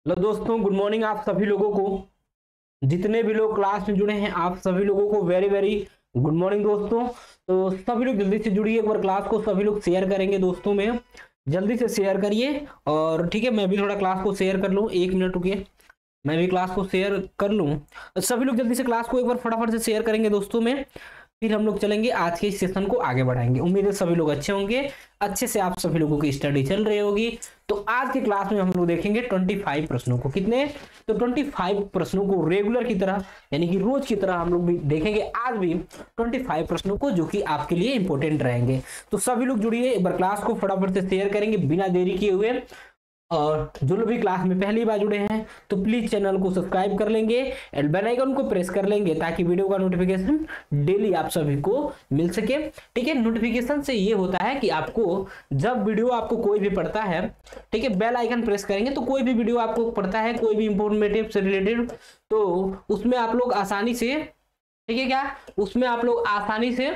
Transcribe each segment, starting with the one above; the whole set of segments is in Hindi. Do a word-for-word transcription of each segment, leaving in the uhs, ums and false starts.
हेलो दोस्तों, गुड मॉर्निंग आप सभी लोगों को। जितने भी लोग क्लास में जुड़े हैं आप सभी लोगों को वेरी वेरी गुड मॉर्निंग दोस्तों। तो सभी लोग जल्दी से जुड़िए, एक बार क्लास को सभी लोग शेयर करेंगे दोस्तों में, जल्दी से शेयर करिए। और ठीक है, मैं भी थोड़ा क्लास को शेयर कर लूँ, एक मिनट रुकिए, मैं भी क्लास को शेयर कर लूँ। सभी लोग जल्दी से क्लास को एक बार फटाफट से शेयर करेंगे दोस्तों में, फिर हम लोग चलेंगे आज के इस सेशन को आगे बढ़ाएंगे। उम्मीद है सभी लोग अच्छे होंगे, अच्छे से आप सभी लोगों की स्टडी चल रही होगी। तो आज के क्लास में हम लोग देखेंगे पच्चीस प्रश्नों को। कितने? तो पच्चीस प्रश्नों को रेगुलर की तरह, यानी कि रोज की तरह हम लोग भी देखेंगे आज भी पच्चीस प्रश्नों को, जो कि आपके लिए इंपॉर्टेंट रहेंगे। तो सभी लोग जुड़िए, एक बार क्लास को फटाफट से शेयर करेंगे बिना देरी किए हुए। और जो लोग भी क्लास में पहली बार जुड़े हैं तो प्लीज चैनल को सब्सक्राइब कर लेंगे एंड बेल आइकन को प्रेस कर लेंगे, ताकि वीडियो का नोटिफिकेशन डेली आप सभी को मिल सके। ठीक है, नोटिफिकेशन से ये होता है कि आपको जब वीडियो आपको कोई भी पड़ता है, ठीक है, बेल आइकन प्रेस करेंगे तो कोई भी वीडियो आपको पड़ता है, कोई भी इंफॉर्मेटिव से रिलेटेड, तो उसमें आप लोग आसानी से, ठीक है क्या, उसमें आप लोग आसानी से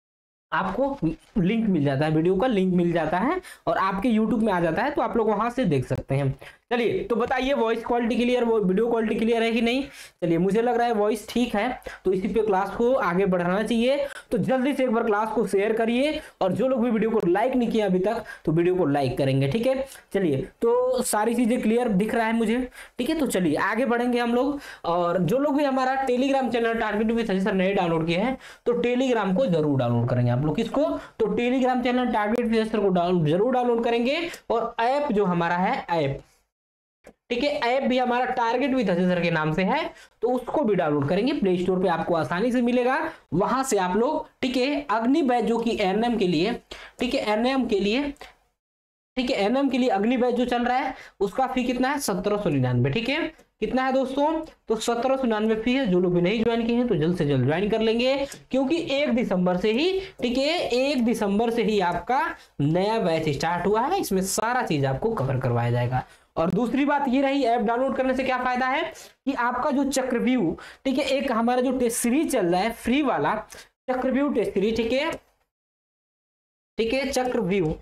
आपको लिंक मिल जाता है, वीडियो का लिंक मिल जाता है और आपके यूट्यूब में आ जाता है, तो आप लोग वहां से देख सकते हैं। चलिए, तो बताइए वॉइस क्वालिटी क्लियर, वो वीडियो क्वालिटी क्लियर है कि नहीं? चलिए, मुझे लग रहा है वॉइस ठीक है, तो इसी पे क्लास को आगे बढ़ाना चाहिए। तो जल्दी से एक बार क्लास को शेयर करिए, और जो लोग भी वीडियो को लाइक नहीं किया अभी तक तो वीडियो को लाइक करेंगे। ठीक है, चलिए, तो सारी चीजें क्लियर दिख रहा है मुझे। ठीक है, तो चलिए आगे बढ़ेंगे हम लोग। और जो लोग भी हमारा Telegram channel target with sir नए डाउनलोड किए हैं तो टेलीग्राम को जरूर डाउनलोड करेंगे आप लोग। किसको? तो Telegram channel target with sir को डाउनलोड जरूर डाउनलोड करेंगे। और ऐप जो हमारा है, ऐप, ठीक है, ऐप भी हमारा टारगेट विद सर के नाम से है, तो उसको भी डाउनलोड करेंगे। प्ले स्टोर पे आपको आसानी से मिलेगा, वहां से आप लोग, ठीक है, अग्नि बैच जो कि एनएम के लिए, ठीक है, एनएम के लिए, ठीक है, एनएम के लिए अग्नि बैच जो चल रहा है उसका फी कितना है? सत्रह सौ निन्यानवे। ठीक है, कितना है दोस्तों? तो सत्रह सौ निन्यानवे फी है। जो लोग भी नहीं ज्वाइन किए हैं तो जल्द से जल्द ज्वाइन कर लेंगे, क्योंकि एक दिसंबर से ही, ठीक है, एक दिसंबर से ही आपका नया बैच स्टार्ट हुआ है, इसमें सारा चीज आपको कवर करवाया जाएगा। और दूसरी बात ये रही, ऐप डाउनलोड करने से क्या फायदा है कि आपका जो चक्रव्यूह, ठीक है, एक हमारा जो टेस्ट सीरीज चल रहा है फ्री वाला चक्रव्यूह टेस्ट सीरीज, ठीक है, ठीक है, चक्रव्यूह,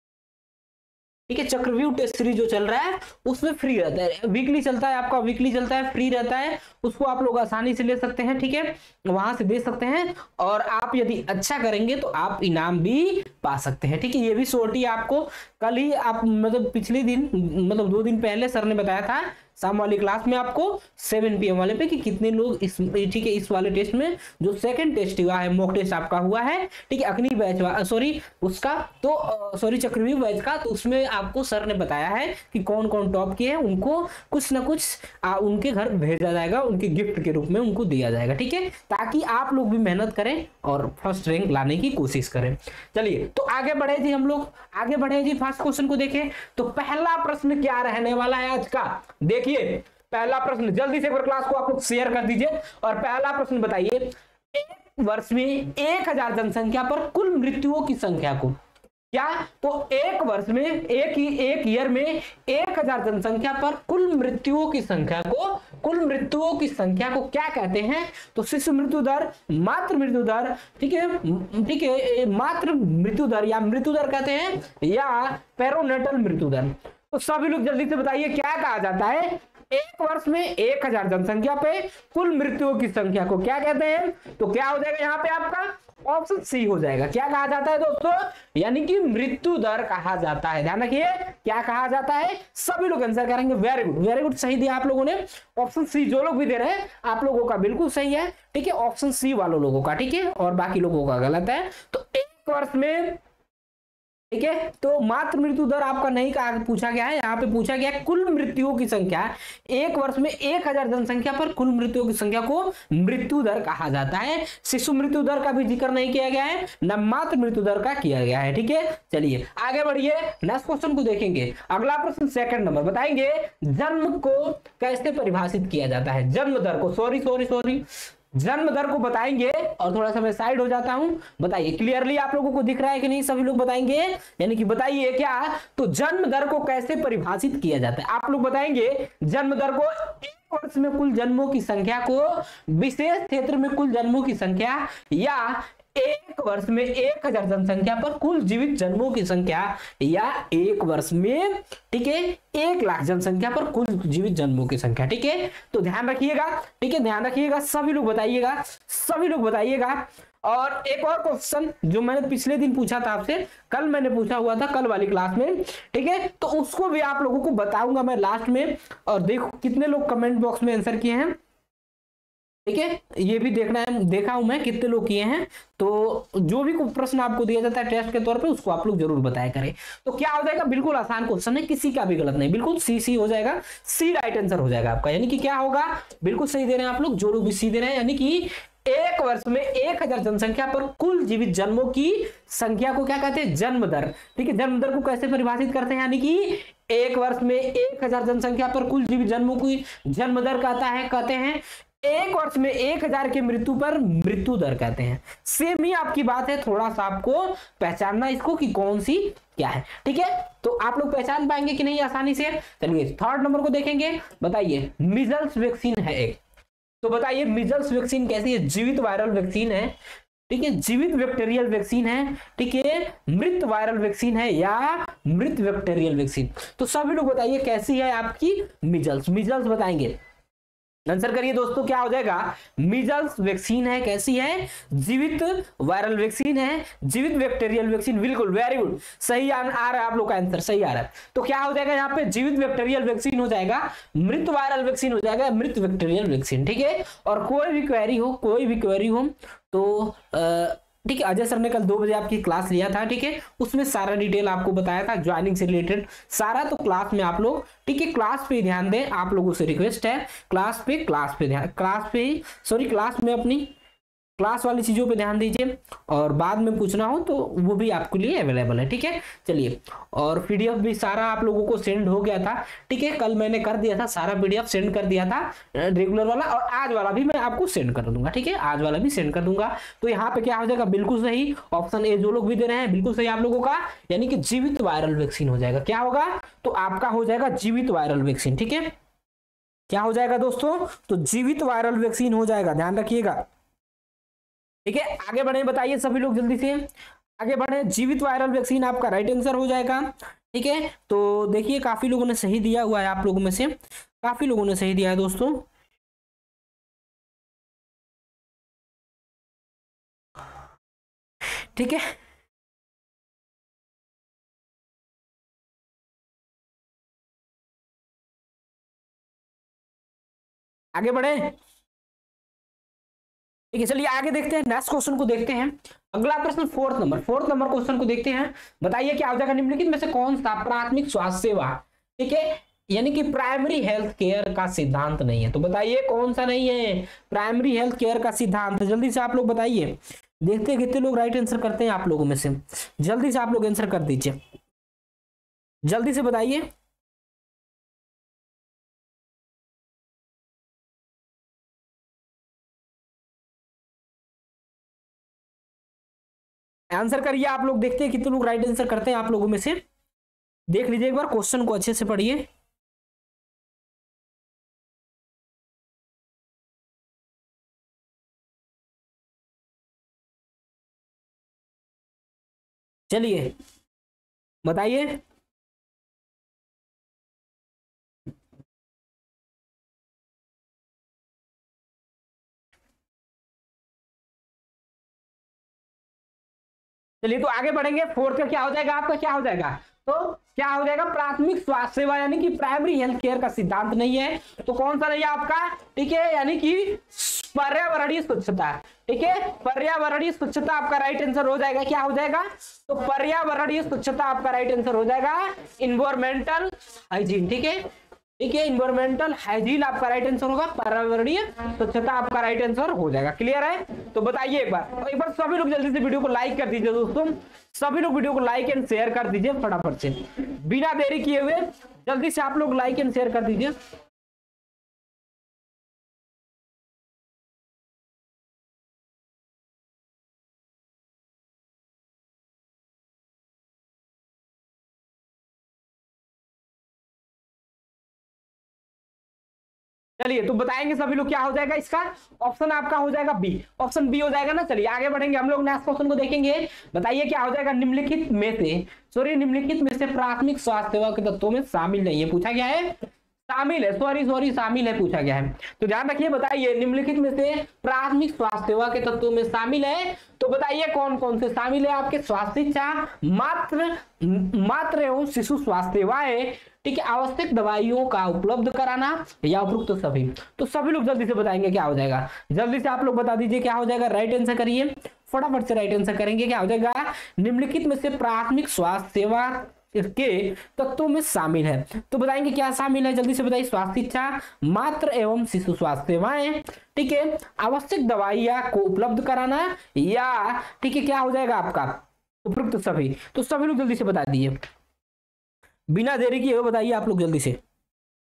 ठीक है, चक्रव्यूह टेस्ट सीरीज जो चल रहा है उसमें फ्री रहता है, वीकली चलता है आपका, वीकली चलता है, फ्री रहता है, उसको आप लोग आसानी से ले सकते हैं। ठीक है, वहां से दे सकते हैं, और आप यदि अच्छा करेंगे तो आप इनाम भी पा सकते हैं। ठीक है, ये भी सोटी आपको कल ही, आप मतलब पिछले दिन, मतलब दो दिन पहले सर ने बताया था शाम वाली क्लास में आपको सेवन पी एम वाले पे कि कितने लोग इस, ठीक है, इस वाले टेस्ट में जो सेकंड टेस्ट हुआ है, मॉक टेस्ट आपका हुआ है, ठीक है, अग्नि बैच, सॉरी उसका, तो सॉरी चक्रव्यूह बैच का, तो उसमें आपको सर ने बताया है कि कौन कौन टॉप किए हैं, उनको कुछ ना कुछ आ, उनके घर भेजा जाएगा, उनके गिफ्ट के रूप में उनको दिया जाएगा। ठीक है, ताकि आप लोग भी मेहनत करें और फर्स्ट रैंक लाने की कोशिश करें। चलिए, तो आगे बढ़े जी, हम लोग आगे बढ़े जी, फर्स्ट क्वेश्चन को देखें। तो पहला प्रश्न क्या रहने वाला है आज का? देखिए, पहला प्रश्न, जल्दी से एक बार क्लास को आप लोग शेयर कर दीजिए। और पहला प्रश्न बताइए, एक वर्ष में एक हजार जनसंख्या पर कुल मृत्युओं की संख्या को, क्या? तो एक वर्ष में, एक ही एक ईयर में एक हजार जनसंख्या पर कुल मृत्युओं की संख्या को, कुल मृत्युओं की संख्या को क्या कहते हैं? तो शिशु मृत्यु दर, मातृ मृत्यु दर, ठीक है, ठीक है, मातृ मृत्यु दर या मृत्यु दर कहते हैं, या पेरोनेटल मृत्यु दर। तो सभी लोग जल्दी से बताइए क्या कहा जाता है? एक वर्ष में एक हजार जनसंख्या पे कुल मृत्युओं की संख्या को क्या कहते हैं? तो क्या हो जाएगा यहाँ पे आपका? ऑप्शन सी हो जाएगा। क्या कहा जाता है दोस्तों? यानी कि मृत्यु दर कहा जाता है। ध्यान रखिए, क्या कहा जाता है? सभी लोग आंसर करेंगे। वेरी गुड, वेरी गुड, सही दिया आप लोगों ने। ऑप्शन सी जो लोग भी दे रहे हैं आप लोगों का बिल्कुल सही है। ठीक है, ऑप्शन सी वालों लोगों का, ठीक है, और बाकी लोगों का गलत है। तो एक वर्ष में, ठीक है, तो मातृ मृत्यु दर आपका नहीं कहा, पूछा गया है, यहाँ पे पूछा गया कुल मृत्युओं की संख्या। एक वर्ष में एक हजार जनसंख्या पर कुल मृत्युओं की संख्या को मृत्यु दर कहा जाता है। शिशु मृत्यु दर का भी जिक्र नहीं किया गया है, न मातृ मृत्यु दर का किया गया है। ठीक है, चलिए आगे बढ़िए, नेक्स्ट क्वेश्चन को देखेंगे। अगला प्रश्न सेकंड नंबर, बताएंगे जन्म को कैसे परिभाषित किया जाता है? जन्म दर को, सॉरी सॉरी सॉरी जन्म दर को बताएंगे। और थोड़ा सा मैं साइड हो जाता हूं, बताइए क्लियरली आप लोगों को दिख रहा है कि नहीं? सभी लोग बताएंगे, यानी कि बताइए क्या? तो जन्म दर को कैसे परिभाषित किया जाता है? आप लोग बताएंगे जन्म दर को एक वर्ष में कुल जन्मों की संख्या को, विशेष क्षेत्र में कुल जन्मों की संख्या, या एक वर्ष में एक हजार जनसंख्या पर कुल जीवित जन्मों की संख्या, या एक वर्ष में, ठीक है, एक लाख जनसंख्या पर कुल जीवित जन्मों की संख्या। ठीक है, तो ध्यान रखिएगा, ठीक है, ध्यान रखिएगा, सभी लोग बताइएगा, सभी लोग बताइएगा। और एक और क्वेश्चन जो मैंने पिछले दिन पूछा था आपसे, कल मैंने पूछा हुआ था, कल वाली क्लास में, ठीक है, तो उसको भी आप लोगों को बताऊंगा मैं लास्ट में। और देखो कितने लोग कमेंट बॉक्स में आंसर किए हैं, ठीक है, ये भी देखना है, देखा हूं मैं कितने लोग किए हैं। तो जो भी प्रश्न आपको दिया जाता है टेस्ट के तौर पे, उसको आप लोग जरूर बताया करें। तो क्या हो जाएगा, बिल्कुल आसान क्वेश्चन है, किसी का भी गलत नहीं, बिल्कुल सी सी हो जाएगा, सी राइट आंसर हो जाएगा आपका। यानी कि क्या होगा, बिल्कुल सही दे रहे हैं आप लोग, जो लोग भी सी दे रहे हैं, यानी कि एक वर्ष में एक हजार जनसंख्या पर कुल जीवित जन्मों की संख्या को क्या कहते हैं, जन्म दर। ठीक है, जन्म दर को कैसे परिभाषित करते हैं, यानी कि एक वर्ष में एक हजार जनसंख्या पर कुल जीवित जन्मों की जन्म दर कहता है, कहते हैं एक वर्ष में एक हजार की मृत्यु पर मृत्यु दर कहते हैं। सेम ही आपकी बात है, थोड़ा सा आपको पहचानना इसको कि कौन सी क्या है। ठीक है, तो आप लोग पहचान पाएंगे कि नहीं आसानी से। चलिए थर्ड नंबर को देखेंगे, बताइए मीजल्स वैक्सीन है एक, तो बताइए मीजल्स वैक्सीन कैसी है, जीवित वायरल वैक्सीन है, ठीक है, जीवित बैक्टीरियल वैक्सीन है, ठीक है, मृत वायरल वैक्सीन है, या मृत बैक्टीरियल वैक्सीन। तो सभी लोग बताइए कैसी है आपकी मीजल्स, मीजल्स बताएंगे, आंसर करिए दोस्तों, क्या हो जाएगा, मीजल्स वैक्सीन है, कैसी है, जीवित वायरल वैक्सीन है, जीवित बैक्टीरियल वैक्सीन। बिल्कुल, वेरी गुड, सही आ, आ रहा है आप लोग का आंसर, सही आ रहा है। तो क्या हो जाएगा यहाँ पे, जीवित बैक्टीरियल वैक्सीन हो जाएगा, मृत वायरल वैक्सीन हो जाएगा, मृत बैक्टीरियल वैक्सीन। ठीक है, और कोई भी क्वेरी हो, कोई भी क्वेरी हो तो आ, ठीक है, अजय सर ने कल दो बजे आपकी क्लास लिया था, ठीक है, उसमें सारा डिटेल आपको बताया था ज्वाइनिंग से रिलेटेड सारा। तो क्लास में आप लोग, ठीक है, क्लास पे ध्यान दें, आप लोगों से रिक्वेस्ट है, क्लास पे क्लास पे ध्यान, क्लास पे ही सॉरी क्लास में अपनी क्लास वाली चीजों पे ध्यान दीजिए, और बाद में पूछना हो तो वो भी आपके लिए अवेलेबल है। ठीक है, चलिए, और पीडीएफ भी सारा आप लोगों को सेंड हो गया था, ठीक है, कल मैंने कर दिया था, सारा पीडीएफ सेंड कर दिया था रेगुलर वाला, और आज वाला भी मैं आपको सेंड कर दूंगा। ठीक है, आज वाला भी सेंड कर दूंगा। तो यहाँ पे क्या हो जाएगा, बिल्कुल सही ऑप्शन ए जो लोग भी दे रहे हैं, बिल्कुल सही आप लोगों का, यानी कि जीवित वायरल वैक्सीन हो जाएगा। क्या होगा, तो आपका हो जाएगा जीवित वायरल वैक्सीन। ठीक है, क्या हो जाएगा दोस्तों, तो जीवित वायरल वैक्सीन हो जाएगा, ध्यान रखिएगा। ठीक है, आगे बढ़े, बताइए सभी लोग जल्दी से आगे बढ़े, जीवित वायरल वैक्सीन आपका राइट आंसर हो जाएगा। ठीक है, तो देखिए काफी लोगों ने सही दिया हुआ है, आप लोगों में से काफी लोगों ने सही दिया है दोस्तों। ठीक है, आगे बढ़े, ठीक है, चलिए आगे देखते हैं, नेक्स्ट क्वेश्चन को देखते हैं। अगला प्रश्न fourth number, fourth number question को देखते हैं। बताइए क्या हो जाएगा, निम्नलिखित में से कौन सा प्राथमिक स्वास्थ्य सेवा, ठीक है, यानी कि प्राइमरी हेल्थ केयर का सिद्धांत नहीं है। तो बताइए कौन सा नहीं है प्राइमरी हेल्थ केयर का सिद्धांत, जल्दी से आप लोग बताइए, देखते हैं कितने लोग राइट आंसर करते हैं आप लोगों में से, जल्दी से आप लोग आंसर कर दीजिए, जल्दी से बताइए। आंसर करिए आप लोग, देखते हैं कितने लोग राइट आंसर करते हैं आप लोगों में से। देख लीजिए एक बार, क्वेश्चन को अच्छे से पढ़िए। चलिए बताइए, चलिए तो आगे बढ़ेंगे। फोर्थ का क्या हो जाएगा आपका, क्या हो जाएगा, तो क्या हो जाएगा, प्राथमिक स्वास्थ्य सेवा, यानी कि प्राइमरी हेल्थ केयर का सिद्धांत नहीं है। तो कौन सा नहीं है आपका, ठीक है, यानी कि पर्यावरणीय स्वच्छता। ठीक है, पर्यावरणीय स्वच्छता आपका राइट आंसर हो जाएगा। क्या हो जाएगा, तो पर्यावरणीय स्वच्छता आपका राइट आंसर हो जाएगा, इन्वायरमेंटल हाइजीन। ठीक है, ठीक है, इन्वायरमेंटल हाइजीन आपका राइट आंसर होगा, पर्यावरणीय स्वच्छता आपका राइट आंसर हो जाएगा। क्लियर है, तो बताइए एक बार, तो एक बार सभी लोग जल्दी से वीडियो को लाइक कर दीजिए दोस्तों, सभी लोग वीडियो को लाइक एंड शेयर कर दीजिए फटाफट से, बिना देरी किए हुए जल्दी से आप लोग लाइक एंड शेयर कर दीजिए। चलिए तो बताएंगे सभी लोग क्या हो जाएगा इसका। ऑप्शन आपका हो जाएगा बी, ऑप्शन बी हो जाएगा ना। चलिए आगे बढ़ेंगे, हम लोग नेक्स्ट क्वेश्चन को देखेंगे। बताइए क्या हो जाएगा, निम्नलिखित में से सॉरी निम्नलिखित में से प्राथमिक स्वास्थ्य सेवा के तत्वों में शामिल नहीं है, पूछा गया है शामिल है, सॉरी सॉरी शामिल है पूछा गया है। तो ध्यान रखिए, बताइए निम्नलिखित में से प्राथमिक स्वास्थ्य सेवा के तत्वों में शामिल है, तो बताइए कौन कौन से शामिल है आपके। स्वास्थ्य शिक्षा, मात्र मात्र एवं शिशु स्वास्थ्य सेवाएं, ठीक है, आवश्यक दवाइयों का उपलब्ध कराना, या उपयुक्त तो सभी। तो सभी लोग जल्दी से बताएंगे क्या हो जाएगा, जल्दी से आप लोग बता दीजिए क्या हो जाएगा। राइट आंसर करिए, फटाफट से राइट आंसर करेंगे। क्या हो जाएगा, निम्नलिखित में से प्राथमिक स्वास्थ्य सेवा के तत्वों में शामिल है, तो बताएंगे क्या शामिल है, जल्दी से बताइए। स्वास्थ्य शिक्षा, मात्र एवं शिशु स्वास्थ्य सेवाएं, ठीक है, आवश्यक दवाइयां को उपलब्ध कराना, या ठीक है क्या हो जाएगा आपका उपयुक्त तो सभी। तो सभी लोग जल्दी से बता दिए, बिना देरी किए हुए बताइए आप लोग जल्दी से।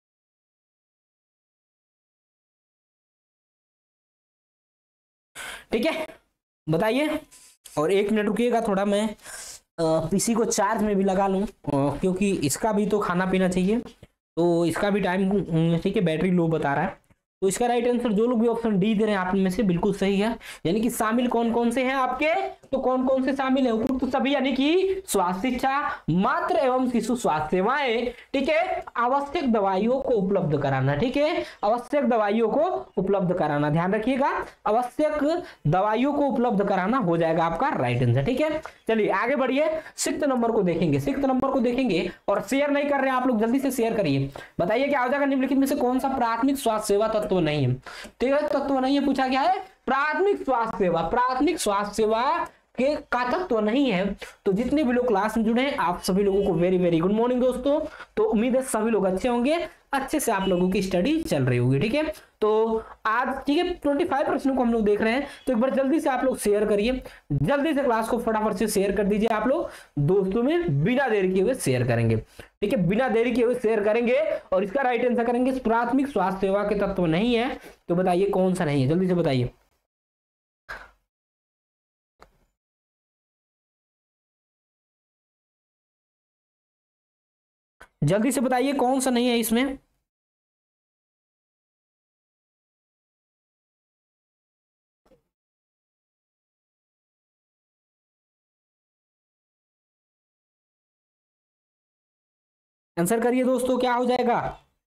ठीक है बताइए, और एक मिनट रुकिएगा, थोड़ा मैं पीसी को चार्ज में भी लगा लूं, क्योंकि इसका भी तो खाना पीना चाहिए, तो इसका भी टाइम, ठीक है, बैटरी लो बता रहा है। तो इसका राइट आंसर जो लोग भी ऑप्शन डी दे रहे हैं आप में से बिल्कुल सही है। यानी कि शामिल कौन कौन से हैं आपके, तो कौन कौन से शामिल है, उपयुक्त तो सभी, यानी कि स्वास्थ्य शिक्षा, मात्र एवं शिशु स्वास्थ्य सेवाएं, ठीक है, आवश्यक दवाइयों को उपलब्ध कराना, ठीक है, आवश्यक दवाइयों को उपलब्ध कराना, ध्यान रखिएगा, आवश्यक दवाइयों को उपलब्ध कराना हो जाएगा आपका राइट आंसर। ठीक है चलिए आगे बढ़िए, सिक्स्थ नंबर को देखेंगे, सिक्स्थ नंबर को देखेंगे, और शेयर नहीं कर रहे हैं आप लोग, जल्दी से शेयर करिए। बताइए क्या हो जाएगा, निम्नलिखित में से कौन सा प्राथमिक स्वास्थ्य सेवा तत्व नहीं है। ठीक है, तत्व नहीं है पूछा गया है, प्राथमिक स्वास्थ्य सेवा, प्राथमिक स्वास्थ्य सेवा के का तत्व नहीं है। तो जितने भी लोग क्लास में जुड़े हैं आप सभी लोगों को वेरी वेरी गुड मॉर्निंग दोस्तों। तो उम्मीद है सभी लोग अच्छे होंगे, अच्छे से आप लोगों की स्टडी चल रही होगी। ठीक है, तो आज ठीक है पच्चीस प्रश्नों को हम लोग देख रहे हैं, तो एक बार जल्दी से आप लोग शेयर करिए, जल्दी से क्लास को फटाफट से शेयर कर दीजिए आप लोग दोस्तों में, बिना देरी किए हुए शेयर करेंगे। ठीक है, बिना देरी किए हुए शेयर करेंगे, और इसका राइट आंसर करेंगे प्राथमिक स्वास्थ्य सेवा के तत्व नहीं है, तो बताइए कौन सा नहीं है, जल्दी से बताइए। जल्दी से बताइए कौन सा नहीं है इसमें। आंसर करिए दोस्तों, क्या हो जाएगा।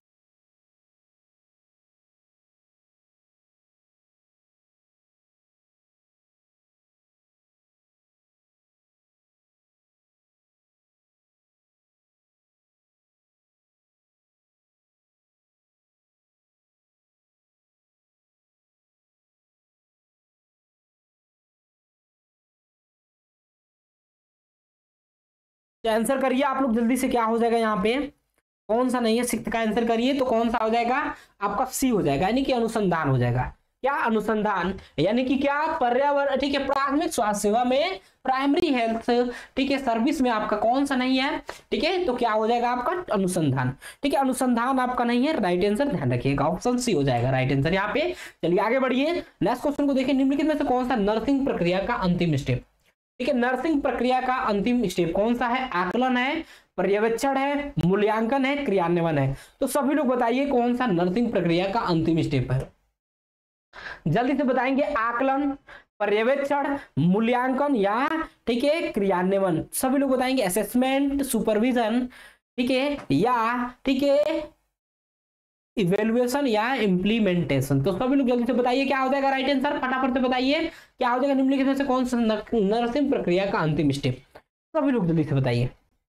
आंसर करिए आप लोग जल्दी से, क्या हो जाएगा यहाँ पे, कौन सा नहीं है, सिक्स का आंसर करिए, तो कौन सा हो जाएगा आपका, सी हो जाएगा, यानी कि अनुसंधान हो जाएगा। क्या अनुसंधान, यानी कि क्या पर्यावरण, ठीक है, प्राथमिक स्वास्थ्य सेवा में, प्राइमरी हेल्थ, ठीक है, सर्विस में आपका कौन सा नहीं है, ठीक है, तो क्या हो जाएगा आपका अनुसंधान। ठीक है, अनुसंधान आपका नहीं है, राइट आंसर ध्यान रखिएगा, ऑप्शन सी हो जाएगा राइट आंसर यहाँ पे। चलिए आगे बढ़िए, नेक्स्ट क्वेश्चन को देखिए, निम्नलिखित में से कौन सा नर्सिंग प्रक्रिया का अंतिम स्टेप। ठीक है, नर्सिंग प्रक्रिया का अंतिम स्टेप कौन सा है, आकलन है, पर्यवेक्षण है, मूल्यांकन है, क्रियान्वयन है। तो सभी लोग बताइए कौन सा नर्सिंग प्रक्रिया का अंतिम स्टेप है, जल्दी से बताएंगे। आकलन, पर्यवेक्षण, मूल्यांकन, या ठीक है क्रियान्वयन, सभी लोग बताएंगे। असेसमेंट, सुपरविजन, ठीक है, या ठीक है इवेल्युएशन, या इम्प्लीमेंटेशन। तो सभी लोग जल्दी से बताइए क्या हो जाएगा राइट आंसर, फटाफट से बताइए क्या हो जाएगा, निम्नलिखित में से कौन सा नर्सिंग प्रक्रिया का अंतिम स्टेप, सभी लोग जल्दी से बताइए।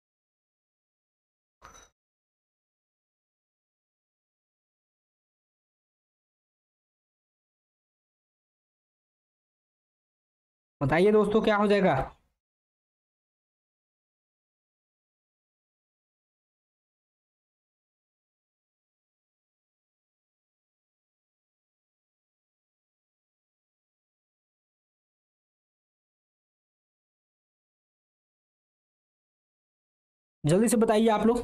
बताइए दोस्तों क्या हो जाएगा। जल्दी से बताइए आप लोग।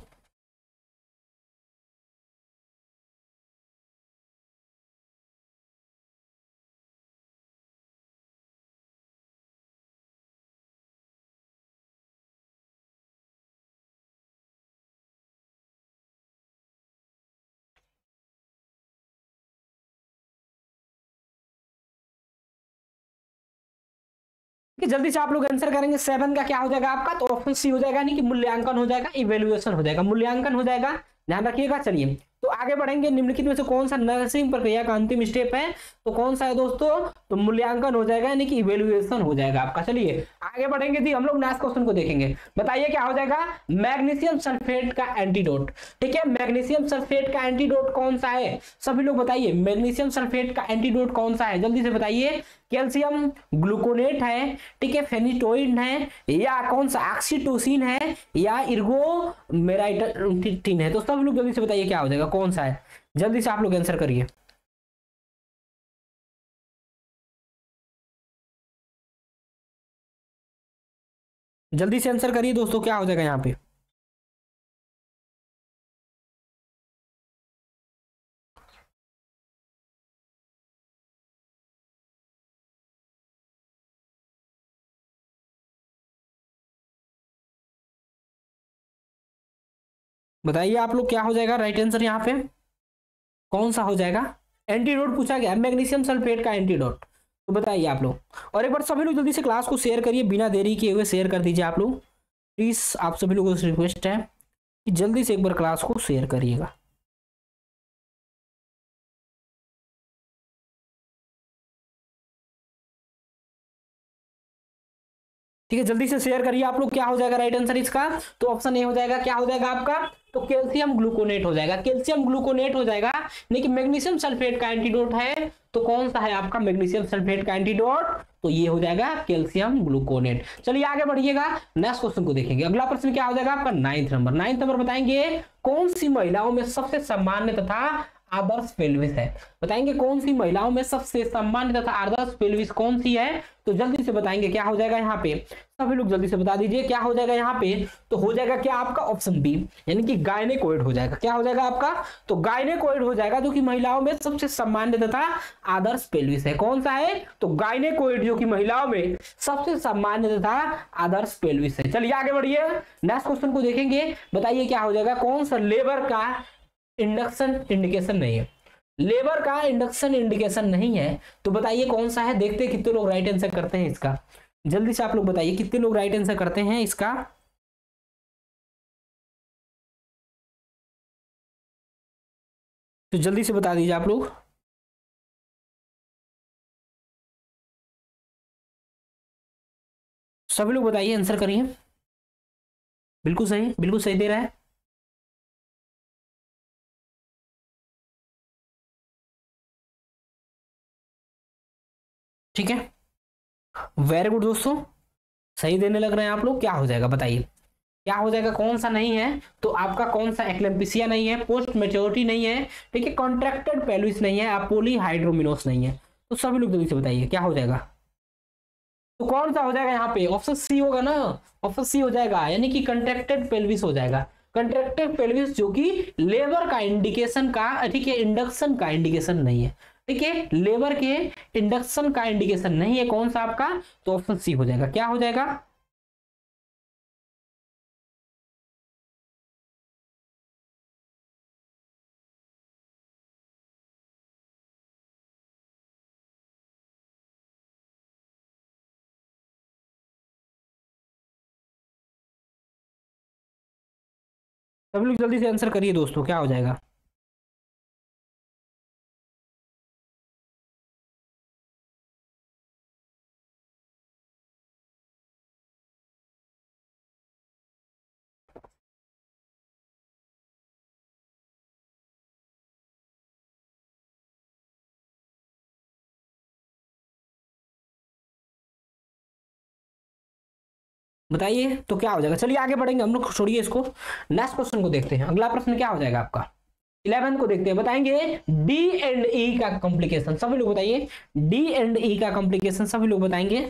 कि जल्दी से आप लोग आंसर करेंगे। सेवन का क्या हो जाएगा आपका, तो ऑप्शन सी हो जाएगा, यानी कि मूल्यांकन हो जाएगा, इवेल्युएशन हो जाएगा, मूल्यांकन हो जाएगा, ध्यान रखिएगा। चलिए तो आगे बढ़ेंगे। निम्नलिखित में से कौन सा नर्सिंग प्रक्रिया का अंतिम स्टेप है, तो कौन सा है दोस्तों, तो मूल्यांकन हो जाएगा, यानी कि इवेल्युएशन हो जाएगा आपका। चलिए आगे बढ़ेंगे जी, हम लोग नेक्स्ट क्वेश्चन को देखेंगे। बताइए क्या हो जाएगा, मैग्नीशियम सल्फेट का एंटीडोट। ठीक है, मैग्नीशियम सल्फेट का एंटीडोट कौन सा है, सभी लोग बताइए, मैग्नीशियम सल्फेट का एंटीडोट कौन सा है, जल्दी से बताइए। कैल्शियम ग्लूकोनेट है, ठीक है, फेनिटोइन है, या कौन सा ऑक्सीटोसिन है, या इर्गोमेराइटिन है। तो सब लोग जल्दी से बताइए क्या हो जाएगा, कौन सा है, जल्दी से आप लोग आंसर करिए। जल्दी से आंसर करिए दोस्तों, क्या हो जाएगा यहाँ पे। बताइए आप लोग क्या हो जाएगा राइट आंसर यहाँ पे, कौन सा हो जाएगा। एंटीडोट पूछा गया, मैग्नीशियम सल्फेट का एंटीडोट। तो बताइए आप लोग, और एक बार सभी लोग जल्दी से क्लास को शेयर करिए, बिना देरी किए हुए शेयर कर दीजिए आप लोग, प्लीज आप सभी लोगों से रिक्वेस्ट है कि जल्दी से एक बार क्लास को शेयर करिएगा। ठीक है, जल्दी से शेयर करिए आप लोग, क्या हो जाएगा राइट आंसर इसका, तो ऑप्शन ए हो जाएगा, क्या हो जाएगा आपका, तो कैल्शियम ग्लूकोनेट हो जाएगा, कैल्शियम ग्लूकोनेट हो जाएगा। लेकिन मैग्नीशियम सल्फेट का एंटीडोट है, तो कौन सा है आपका मैग्नीशियम सल्फेट का एंटीडोट, तो ये हो जाएगा कैल्शियम ग्लूकोनेट। चलिए आगे बढ़िएगा, नेक्स्ट क्वेश्चन को देखेंगे। अगला प्रश्न क्या हो जाएगा आपका, नाइन्थ नंबर। नाइन्थ नंबर बताएंगे, कौन सी महिलाओं में सबसे सामान्य तथा आदर्श पेल्विस है। बताएंगे कौन सी महिलाओं में सबसे सामान्य तथा आदर्श पेल्विस कौन सी है, तो जल्दी से बताएंगे क्या हो जाएगा यहाँ पे, सभी लोग जल्दी से बता दीजिए क्या हो जाएगा यहाँ पे। तो हो जाएगा क्या आपका ऑप्शन बी, यानी कि गायनेकोइड हो जाएगा। क्या हो जाएगा आपका, तो गायनेकोइड हो जाएगा, जो कि महिलाओं में सबसे सामान्य तथा आदर्श पेल्विस है। कौन सा है, तो गायनेकोइड, जो कि महिलाओं में सबसे सामान्य तथा आदर्श पेल्विस है। चलिए आगे बढ़िए, नेक्स्ट क्वेश्चन को देखेंगे। बताइए क्या हो जाएगा, कौन सा लेबर का इंडक्शन इंडिकेशन नहीं है, लेबर का इंडक्शन इंडिकेशन नहीं है, तो बताइए कौन सा है। देखते हैं कितने लोग राइट आंसर करते हैं इसका, जल्दी से आप लोग बताइए कितने लोग राइट आंसर करते हैं इसका। तो जल्दी से बता दीजिए आप लोग, सभी लोग बताइए, आंसर करिए। बिल्कुल सही, बिल्कुल सही दे रहा है। ठीक है, वेरी गुड दोस्तों, सही देने लग रहे हैं आप लोग। क्या हो जाएगा बताइए, क्या हो जाएगा, कौन सा नहीं है, तो आपका कौन सा, एक्लेम्पिसिया नहीं है, पोस्ट मेच्योरिटी नहीं है, ठीक है, कॉन्ट्रैक्टेड पेल्विस नहीं है, अपोली हाइड्रोमिनोस नहीं है। तो सभी लोग जल्दी से बताइए क्या हो जाएगा, तो कौन सा हो जाएगा यहाँ पे, ऑप्शन सी होगा ना, ऑप्शन सी हो जाएगा, यानी कि कंट्रैक्टेड पेल्विस हो जाएगा। कंट्रैक्टेड पेल्विस जो कि लेबर का इंडिकेशन का, ठीक है, इंडक्शन का इंडिकेशन नहीं है, ठीक है, लेबर के इंडक्शन का इंडिकेशन नहीं है, कौन सा आपका, तो ऑप्शन सी हो जाएगा। क्या हो जाएगा, सभी लोग जल्दी से आंसर करिए दोस्तों, क्या हो जाएगा। बताइए तो क्या हो जाएगा। चलिए आगे बढ़ेंगे हम लोग, छोड़िए इसको, नेक्स्ट क्वेश्चन को देखते हैं। अगला प्रश्न क्या हो जाएगा आपका, इलेवन को देखते हैं। बताएंगे डी एंड ई का कॉम्प्लिकेशन, सभी लोग बताइए, डी एंड ई का कॉम्प्लिकेशन सभी लोग बताएंगे।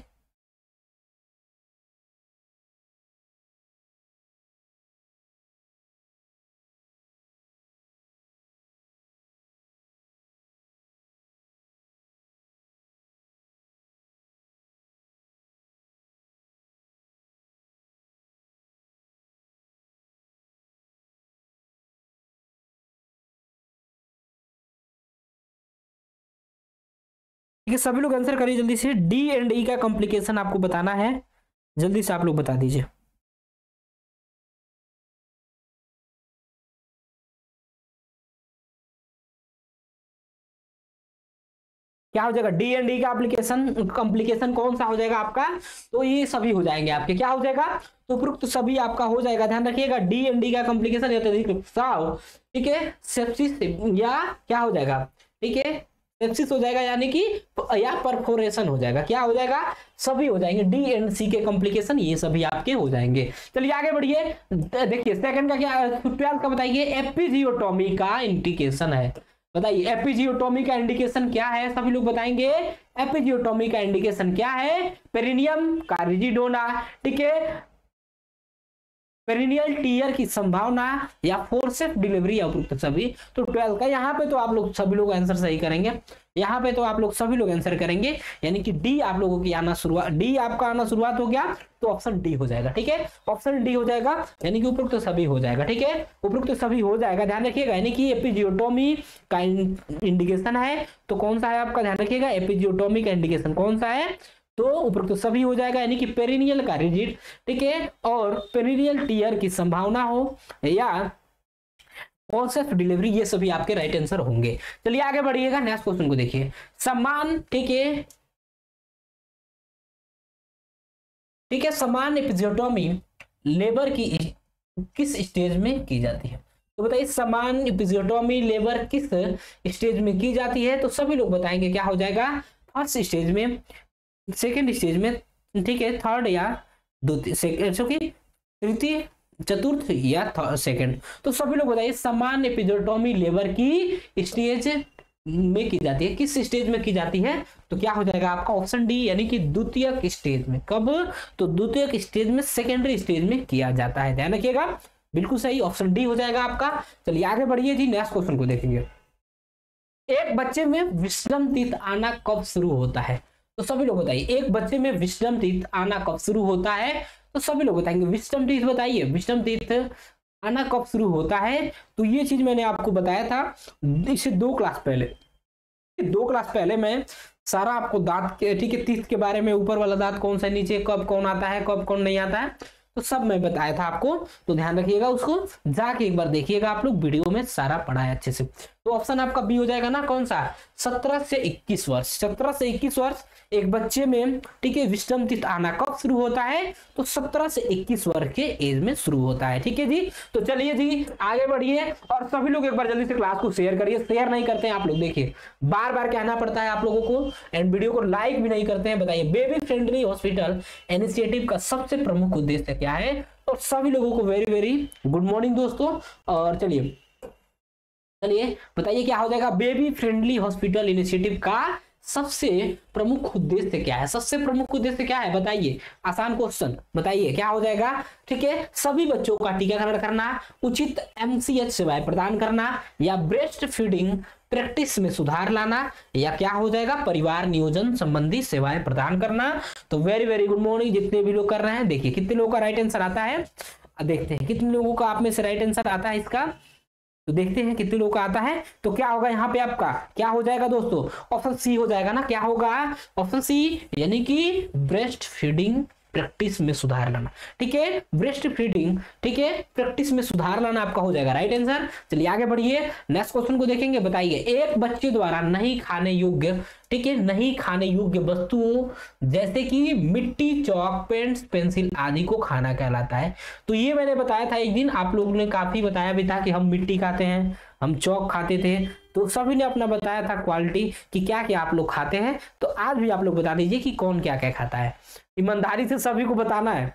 ठीक है, सभी लोग आंसर करिए जल्दी से। डी एंड ई का कॉम्प्लिकेशन आपको बताना है, जल्दी से आप लोग बता दीजिए। क्या हो जाएगा? डी एंड डी का एप्लीकेशन कॉम्प्लिकेशन कौन सा हो जाएगा आपका? तो ये सभी हो जाएंगे आपके। क्या हो जाएगा? तो उपरोक्त तो सभी आपका हो जाएगा। ध्यान रखिएगा, डी एंड डी का कॉम्प्लिकेशन या तो साव, ठीक है, सेप्सिस या क्या हो जाएगा, ठीक है, सेप्सिस हो जाएगा यानी कि, या परफोरेशन हो जाएगा। क्या हो जाएगा? सभी हो जाएंगे। डी एंड सी के कॉम्प्लिकेशन ये सभी आपके हो जाएंगे। चलिए आगे बढ़िए। देखिए सेकंड का क्या, ट्वेल्थ का बताइए। एपिजियोटोमी का इंडिकेशन है, बताइए एपिजियोटोमी का इंडिकेशन क्या है? सभी लोग बताएंगे एपिजियोटोमी का इंडिकेशन क्या है? पेरिनियम का रिजिडोना, ठीक है, पेरिनियल टीयर की संभावना या फोर्सेप डिलीवरी या उपयुक्त सभी। तो ट्वेल्थ का यहाँ पे तो आप लोग सभी लोग आंसर सही करेंगे, यहाँ पे तो आप लोग सभी लोग आंसर करेंगे, यानी कि डी आप लोगों की आना शुरुआत, डी आपका आना शुरुआत हो गया तो ऑप्शन डी हो जाएगा। ठीक है, ऑप्शन डी हो जाएगा, यानी कि उपयुक्त सभी हो जाएगा। ठीक है, उपयुक्त सभी हो जाएगा। ध्यान रखिएगा, यानी कि एपिजियोटोमी का इंडिकेशन है तो कौन सा है आपका? ध्यान रखिएगा, एपिजियोटोमी का इंडिकेशन कौन सा है? तो उपरोक्त तो सभी हो जाएगा, यानी कि पेरिनियल का रिजिड, ठीक है, और पेरिनियल टीयर की संभावना हो या फोर्सेप डिलीवरी, ये सभी आपके राइट आंसर होंगे। चलिए आगे बढ़िएगा, नेक्स्ट क्वेश्चन को देखिए। समान, ठीक है, ठीक है, समान एपिजियोटोमी लेबर की किस स्टेज में की जाती है? तो बताइए समान एपिजियोटोमी लेबर किस स्टेज में की जाती है? तो सभी लोग बताएंगे क्या हो जाएगा? फर्स्ट स्टेज में, सेकेंड स्टेज में, ठीक है, थर्ड या द्वितीय, तृतीय, चतुर्थ या सेकंड। तो सभी लोग बताइए समान एपिजियोटोमी लेबर की स्टेज में की जाती है, किस स्टेज में की जाती है? तो क्या हो जाएगा आपका? ऑप्शन डी, यानी कि द्वितीयक स्टेज में। कब? तो द्वितीयक स्टेज में, सेकेंडरी स्टेज में किया जाता है। ध्यान रखिएगा, बिल्कुल सही, ऑप्शन डी हो जाएगा आपका। चलिए आगे बढ़िए जी, नेक्स्ट क्वेश्चन को देखेंगे। एक बच्चे में विश्रम तीत आना कब शुरू होता है? तो सभी लोग बताइए एक बच्चे में विश्रम तीत आना कब शुरू होता है? तो सभी लोग बताएंगे विश्रम तीत, बताइए विश्रम तीत आना कब शुरू होता है? तो ये चीज मैंने आपको बताया था इससे दो क्लास पहले, दो क्लास पहले मैं सारा आपको दांत के, ठीक है, तीत के बारे में, ऊपर वाला दांत कौन सा, नीचे कब कौन आता है, कब कौन नहीं आता है, तो सब मैं बताया था आपको। तो ध्यान रखिएगा, उसको जाके एक बार देखिएगा आप लोग, वीडियो में सारा पढ़ा है अच्छे से। तो ऑप्शन आपका बी हो जाएगा ना, कौन सा? सत्रह से इक्कीस वर्ष। सत्रह से इक्कीस वर्ष एक बच्चे में, ठीक है, विश्रम तीत आना कब शुरू होता है? तो सत्रह से इक्कीस वर्ष के एज में शुरू होता है। ठीक है जी, तो चलिए जी आगे बढ़िए, और सभी लोग एक बार जल्दी से क्लास को शेयर करिए। शेयर नहीं करते हैं आप लोग, देखिए बार बार कहना पड़ता है आप लोगों को, एंड वीडियो को लाइक भी नहीं करते हैं। बताइए बेबी फ्रेंडली हॉस्पिटल इनिशिएटिव का सबसे प्रमुख उद्देश्य क्या है? तो सभी लोगों को वेरी वेरी गुड मॉर्निंग दोस्तों। और चलिए चलिए बताइए क्या हो जाएगा? बेबी फ्रेंडली हॉस्पिटल इनिशिएटिव का सबसे प्रमुख उद्देश्य क्या है? सबसे प्रमुख उद्देश्य क्या है बताइए? आसान क्वेश्चन, बताइए क्या हो जाएगा? ठीक है, सभी बच्चों का टीकाकरण करना, उचित एमसीएच सेवाएं प्रदान करना, या ब्रेस्ट फीडिंग प्रैक्टिस में सुधार लाना, या क्या हो जाएगा? परिवार नियोजन संबंधी सेवाएं प्रदान करना। तो वेरी वेरी गुड मॉर्निंग जितने भी लोग कर रहे हैं। देखिए कितने लोगों का राइट आंसर आता है, देखते हैं कितने लोगों का आप में से राइट आंसर आता है इसका। तो देखते हैं कितने लोगों का आता है। तो क्या होगा यहाँ पे आपका? क्या हो जाएगा दोस्तों? ऑप्शन सी हो जाएगा ना। क्या होगा? ऑप्शन सी, यानी कि ब्रेस्ट फीडिंग प्रैक्टिस में सुधार लाना। ठीक है, ब्रेस्ट फीडिंग, ठीक है, प्रैक्टिस में सुधार लाना आपका हो जाएगा राइट आंसर। चलिए आगे बढ़िए, नेक्स्ट क्वेश्चन को देखेंगे। बताइए एक बच्चे द्वारा नहीं खाने योग्य, ठीक है, नहीं खाने योग्य वस्तुओं जैसे कि मिट्टी, चौक, पेंट्स, पेंसिल आदि को खाना कहलाता है। तो ये मैंने बताया था एक दिन, आप लोगों ने काफी बताया भी था कि हम मिट्टी खाते हैं, हम चौक खाते थे, तो सभी ने अपना बताया था क्वालिटी कि क्या क्या आप लोग खाते हैं। तो आज भी आप लोग बता दीजिए कि कौन क्या क्या खाता है। ईमानदारी से सभी को बताना है,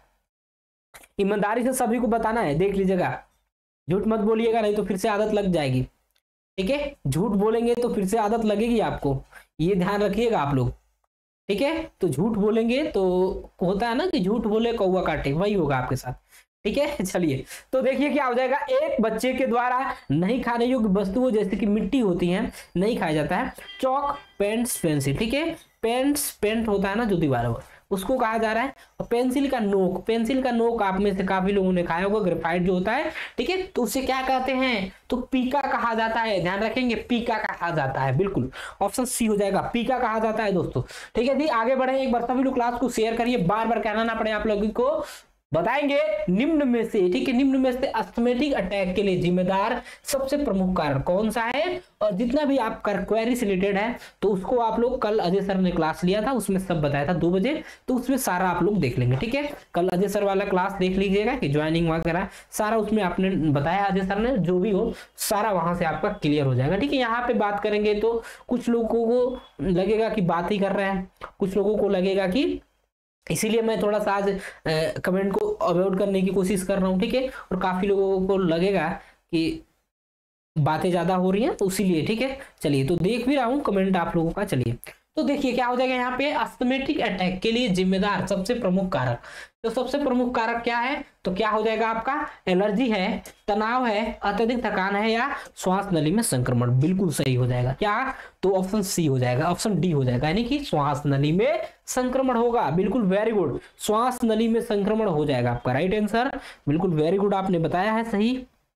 ईमानदारी से सभी को बताना है। देख लीजिएगा, झूठ मत बोलिएगा, नहीं तो फिर से आदत लग जाएगी। ठीक है, झूठ बोलेंगे तो फिर से आदत लगेगी आपको, ये ध्यान रखिएगा आप लोग। ठीक है, तो झूठ बोलेंगे तो होता है ना कि झूठ बोले कौवा काटे, वही होगा आपके साथ। ठीक है, चलिए तो देखिए क्या हो जाएगा। एक बच्चे के द्वारा नहीं खाने योग्य वस्तुओं जैसे कि मिट्टी होती है, नहीं खाया जाता है। चौक, पेंट्स, पेंसिल, ठीक है, पेंट्स, पेंट होता है ना जो दीवारों पर, उसको कहा जा रहा है। और पेंसिल का नोक, पेंसिल का नोक आप में से काफी लोगों ने खाया होगा, ग्रेफाइट जो होता है, ठीक है, तो उसे क्या कहते हैं, तो पीका कहा जाता है। ध्यान रखेंगे, पीका कहा जाता है, बिल्कुल ऑप्शन सी हो जाएगा, पीका कहा जाता है दोस्तों। ठीक है जी, आगे बढ़े, एक बार सभी लोग क्लास को शेयर करिए, बार बार कहना ना पड़े आप लोगों को। बताएंगे निम्न में से, ठीक है, निम्न में से अस्थमैटिक अटैक के लिए जिम्मेदार सबसे प्रमुख कारण कौन सा है। और जितना भी आपका क्वेरी से रिलेटेड है तो उसको आप लोग, कल अजय सर ने क्लास लिया था, उसमें सब बताया था दो बजे, तो उसमें सारा आप लोग देख लेंगे। ठीक है, कल अजय सर वाला क्लास देख लीजिएगा कि ज्वाइनिंग वगैरह सारा उसमें आपने बताया, अजय सर ने जो भी हो सारा वहां से आपका क्लियर हो जाएगा। ठीक है, यहाँ पे बात करेंगे तो कुछ लोगों को लगेगा कि बात ही कर रहे हैं, कुछ लोगों को लगेगा कि, इसीलिए मैं थोड़ा सा आज कमेंट को अवॉइड करने की कोशिश कर रहा हूं। ठीक है, और काफी लोगों को लगेगा कि बातें ज्यादा हो रही हैं, तो इसीलिए। ठीक है, चलिए, तो देख भी रहा हूं कमेंट आप लोगों का। चलिए, तो देखिए क्या हो जाएगा यहाँ पे, अस्थमैटिक अटैक के लिए जिम्मेदार सबसे प्रमुख कारक, तो सबसे प्रमुख कारक क्या है, तो क्या हो जाएगा आपका, एलर्जी है, तनाव है, अत्यधिक थकान है, या श्वास नली में संक्रमण। बिल्कुल सही हो जाएगा क्या, तो ऑप्शन सी हो जाएगा, ऑप्शन डी हो जाएगा, यानी कि श्वास नली में संक्रमण होगा। बिल्कुल वेरी गुड, श्वास नली में संक्रमण हो जाएगा आपका राइट आंसर। बिल्कुल वेरी गुड, आपने बताया है सही।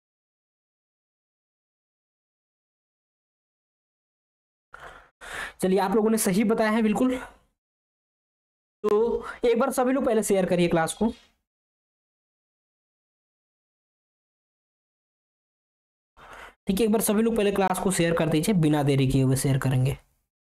चलिए, आप लोगों ने सही बताया है बिल्कुल। तो एक बार सभी लोग पहले शेयर करिए क्लास को। ठीक है, एक बार सभी लोग पहले क्लास को शेयर कर दीजिए, बिना देरी किए हुए शेयर करेंगे।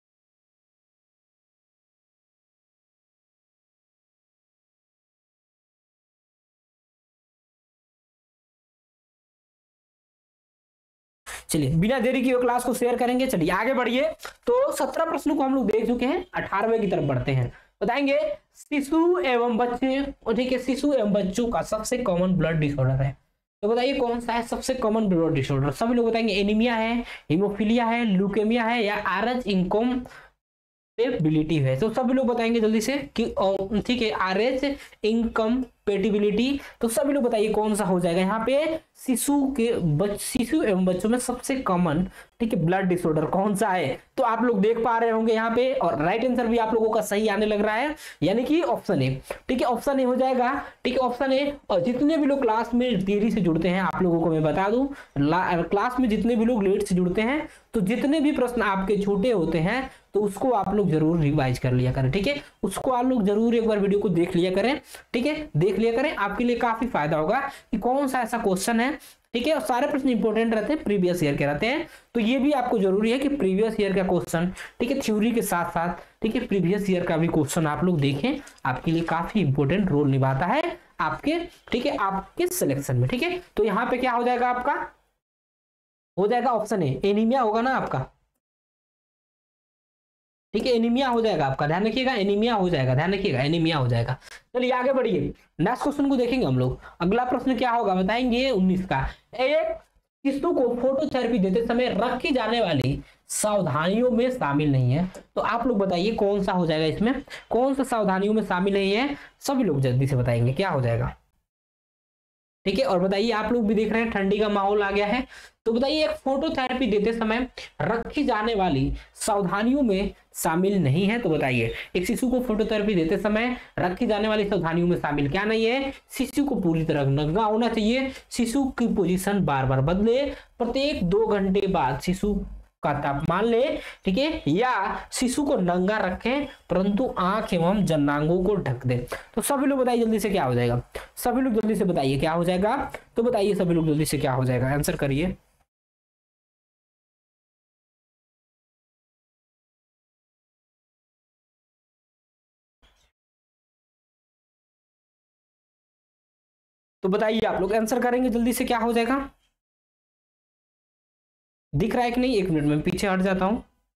चलिए, बिना देरी किए क्लास को शेयर करेंगे। चलिए आगे बढ़िए। तो सत्रह प्रश्नों को हम लोग देख चुके हैं, अठारहवें की तरफ बढ़ते हैं। बताएंगे शिशु एवं बच्चे, ठीक है, शिशु एवं बच्चों का सबसे कॉमन ब्लड डिसऑर्डर है, तो बताइए कौन सा है सबसे कॉमन ब्लड डिसऑर्डर। सभी लोग बताएंगे एनीमिया है, हीमोफीलिया है, ल्यूकेमिया है, या आरएच इनकम्पेटिबिलिटी है। तो सभी लोग बताएंगे जल्दी से कि, ठीक है, आरएच इनकम्पेटिबिलिटी। तो सभी लोग बताइए कौन सा हो जाएगा यहाँ पे, शिशु के बच शिशु एवं बच्चों में सबसे कॉमन, ठीक है, ब्लड डिसऑर्डर कौन सा है। तो आप लोग देख पा रहे होंगे यहाँ पे, और राइट आंसर भी आप लोगों का सही आने लग रहा है, यानी कि ऑप्शन ए। ठीक है, ऑप्शन ए हो जाएगा। ठीक है, ऑप्शन ए। और जितने भी लोग क्लास में देरी से जुड़ते हैं, आप लोगों को मैं बता दूं, क्लास में जितने भी लोग लेट से जुड़ते हैं, तो जितने भी प्रश्न आपके छोटे होते हैं तो उसको आप लोग जरूर रिवाइज कर लिया करें। ठीक है, उसको आप लोग जरूर एक बार वीडियो को देख लिया करें। ठीक है, देख लिया करें, आपके लिए काफी फायदा होगा कि कौन सा ऐसा क्वेश्चन है। ठीक है, और सारे प्रश्न इंपॉर्टेंट रहते हैं, प्रीवियस ईयर के रहते हैं, तो ये भी आपको जरूरी है कि प्रीवियस ईयर का क्वेश्चन, ठीक है, थ्योरी के साथ साथ, ठीक है, प्रीवियस ईयर का भी क्वेश्चन आप लोग देखें, आपके लिए काफी इंपॉर्टेंट रोल निभाता है आपके, ठीक है, आपके सिलेक्शन में। ठीक है, तो यहाँ पे क्या हो जाएगा आपका, हो जाएगा ऑप्शन ए, एनीमिया होगा ना आपका। ठीक है, एनीमिया हो जाएगा आपका, ध्यान रखिएगा, एनीमिया हो जाएगा, ध्यान रखिएगा, एनीमिया हो जाएगा। चलिए आगे बढ़िए, नेक्स्ट क्वेश्चन को देखेंगे हम लोग। अगला प्रश्न क्या होगा बताएंगे, उन्नीस का। एक शिशु को फोटोथेरेपी देते समय रखी जाने वाली सावधानियों में शामिल नहीं है, तो आप लोग बताइए कौन सा हो जाएगा, इसमें कौन सा सावधानियों में शामिल नहीं है, सभी लोग जल्दी से बताएंगे क्या हो जाएगा। ठीक है, और बताइए, आप लोग भी देख रहे हैं ठंडी का माहौल आ गया है, तो बताइए एक फोटोथेरेपी देते समय रखी जाने वाली सावधानियों में शामिल नहीं है, तो बताइए एक शिशु को फोटोथेरेपी देते समय रखी जाने वाली सावधानियों में शामिल क्या नहीं है, शिशु को पूरी तरह नंगा होना चाहिए, शिशु की पोजीशन बार बार बदले, प्रत्येक दो घंटे बाद शिशु का तापमान ले, ठीक है, या शिशु को नंगा रखें परंतु आंख एवं जननांगों को ढक दे। तो सभी लोग बताइए जल्दी से क्या हो जाएगा, सभी लोग जल्दी से बताइए क्या हो जाएगा, तो बताइए सभी लोग जल्दी से क्या हो जाएगा, आंसर करिए। तो बताइए आप लोग आंसर करेंगे जल्दी से क्या हो जाएगा, दिख रहा है कि नहीं, एक मिनट में पीछे हट जाता हूं।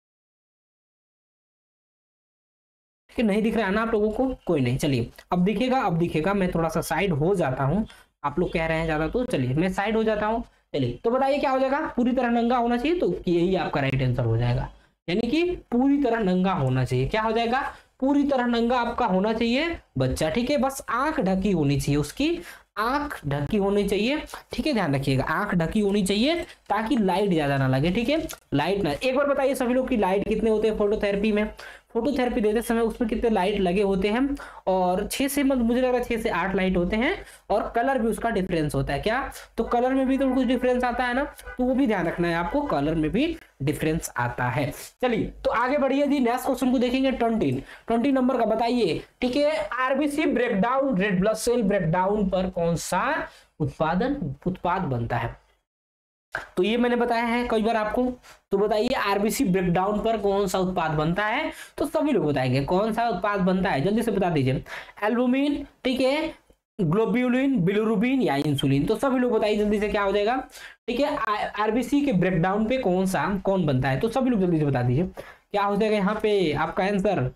ठीक है, नहीं दिख रहा है ना आप लोगों को, कोई नहीं, चलिए अब दिखेगा, अब दिखेगा, मैं थोड़ा सा साइड हो जाता हूं, आप लोग कह रहे हैं ज्यादा, तो चलिए मैं साइड हो जाता हूं। चलिए तो बताइए क्या हो जाएगा, पूरी तरह नंगा होना चाहिए, तो यही आपका राइट आंसर हो जाएगा, यानी कि पूरी तरह नंगा होना चाहिए। क्या हो जाएगा, पूरी तरह नंगा आपका होना चाहिए बच्चा। ठीक है, बस आंख ढकी होनी चाहिए, उसकी आंख ढकी होनी चाहिए। ठीक है, ध्यान रखिएगा, आंख ढकी होनी चाहिए ताकि लाइट ज्यादा ना लगे। ठीक है, लाइट ना, एक बार बताइए सभी लोग की लाइट कितने होते हैं फोटोथेरेपी में, फोटोथेरेपी देते समय उसमें कितने लाइट लगे होते हैं, और छह से मतलब मुझे लग रहा है छह से आठ लाइट होते हैं, और कलर भी उसका डिफरेंस होता है। क्या? तो कलर में भी तो कुछ डिफरेंस आता है ना, तो वो भी ध्यान रखना है आपको, कलर में भी डिफरेंस आता है। चलिए तो आगे बढ़िए जी, नेक्स्ट क्वेश्चन को देखेंगे ट्वेंटी ट्वेंटी नंबर का। बताइए, ठीक है, RBC breakdown, red blood cell breakdown पर कौन सा उत्पादन उत्पाद बनता है? तो ये मैंने बताया है कई बार आपको। तो बताइए, आरबीसी ब्रेकडाउन पर कौन सा उत्पाद बनता है? तो सभी लोग बताएंगे कौन सा उत्पाद बनता है, जल्दी से बता दीजिए। एल्बुमिन, ठीक है, ग्लोब्यूलिन, बिलिरुबिन या इंसुलिन? तो सभी लोग बताइए जल्दी से, क्या हो जाएगा? ठीक है, आरबीसी के ब्रेकडाउन पे कौन सा कौन बनता है? तो सभी लोग जल्दी से बता दीजिए क्या हो जाएगा यहाँ पे आपका आंसर।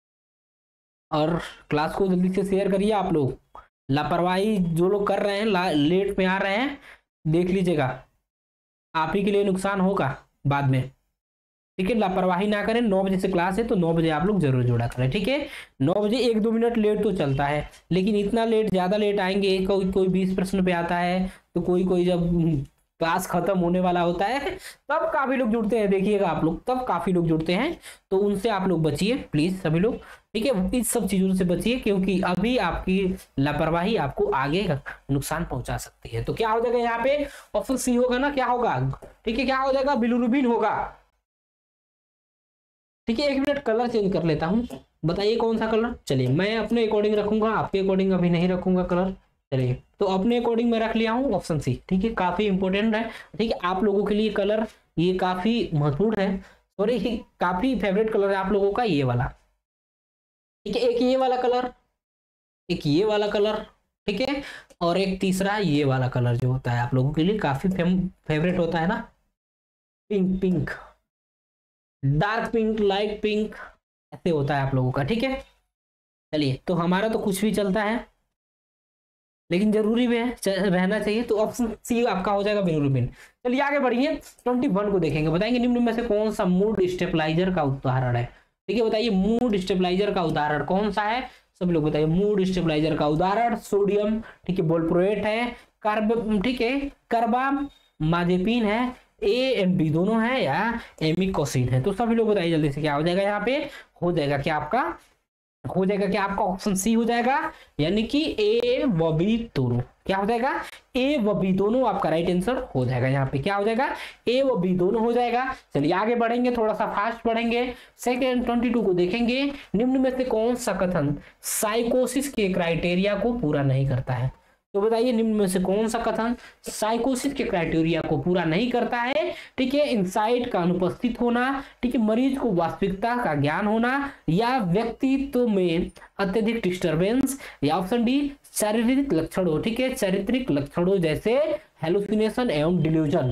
और क्लास को जल्दी से शेयर करिए आप लोग। लापरवाही जो लोग कर रहे हैं, लेट में आ रहे हैं, देख लीजिएगा, आप ही के लिए नुकसान होगा बाद में। ठीक है, लापरवाही ना करें। नौ बजे से क्लास है तो नौ बजे आप लोग जरूर जुड़ा करें। ठीक है, नौ बजे एक दो मिनट लेट तो चलता है, लेकिन इतना लेट, ज्यादा लेट आएंगे, कोई कोई बीस प्रश्न पे आता है, तो कोई कोई जब क्लास खत्म होने वाला होता है तब काफी लोग जुड़ते हैं, देखिएगा आप लोग, तब काफी लोग जुड़ते हैं। तो उनसे आप लोग बचिए प्लीज सभी लोग। ठीक है, इस सब चीजों से बचिए, क्योंकि अभी आपकी लापरवाही आपको आगे नुकसान पहुंचा सकती है। तो क्या हो जाएगा यहाँ पे? ऑप्शन सी होगा ना, क्या होगा? ठीक है, क्या हो जाएगा? बिलिरुबिन होगा। ठीक है, एक मिनट कलर चेंज कर लेता हूँ, बताइए कौन सा कलर? चलिए, मैं अपने अकॉर्डिंग रखूंगा, आपके अकॉर्डिंग अभी नहीं रखूंगा कलर। चलिए, तो अपने अकॉर्डिंग मैं रख लिया हूँ ऑप्शन सी। ठीक है, काफी इंपॉर्टेंट है। ठीक है, आप लोगों के लिए कलर ये काफी महत्वपूर्ण है, और ये काफी फेवरेट कलर है आप लोगों का, ये वाला। ठीक है, एक ये वाला कलर, एक ये वाला कलर, ठीक है, और एक तीसरा ये वाला कलर जो होता है आप लोगों के लिए काफी फेवरेट होता है ना, pink pink, dark pink, light pink, ऐसे होता है आप लोगों का। ठीक है, चलिए, तो हमारा तो कुछ भी चलता है, लेकिन जरूरी भी है रहना चाहिए। तो ऑप्शन सी आपका हो जाएगा बिलिरुबिन। चलिए आगे बढ़िए, ट्वेंटी वन को देखेंगे। बताएंगे निम्न में से कौन सा मूड स्टेबलाइजर का उदाहरण है? ठीक है, बताइए मूड स्टेबलाइजर का उदाहरण कौन सा है? सभी लोग बताइए मूड स्टेबलाइजर का उदाहरण। सोडियम, ठीक है, बोल्प्रोएट है, कार्ब, ठीक है, कार्बामाजेपिन है, ए एंड बी दोनों है, या एमिकोसिन है? तो सभी लोग बताइए जल्दी से, क्या हो जाएगा यहाँ पे? हो जाएगा क्या आपका? हो जाएगा क्या आपका? ऑप्शन सी हो जाएगा, यानी कि ए व बी दोनों। क्या हो जाएगा? ए व बी दोनों आपका राइट आंसर हो जाएगा। यहाँ पे क्या हो जाएगा? ए व बी दोनों हो जाएगा। चलिए आगे बढ़ेंगे, थोड़ा सा फास्ट बढ़ेंगे। सेकेंड ट्वेंटी टू को देखेंगे। निम्न में से कौन सा कथन साइकोसिस के क्राइटेरिया को पूरा नहीं करता है? तो बताइए निम्न में से कौन सा कथन साइकोसिस के क्राइटेरिया को पूरा नहीं करता है? ठीक है, इंसाइट का अनुपस्थित होना, ठीक है, मरीज को वास्तविकता का ज्ञान होना, या व्यक्तित्व में अत्यधिक डिस्टरबेंस, या ऑप्शन डी शारीरिक लक्षणों, ठीक है, चारित्रिक लक्षणों जैसे हेलुसिनेशन एवं डिल्यूजन,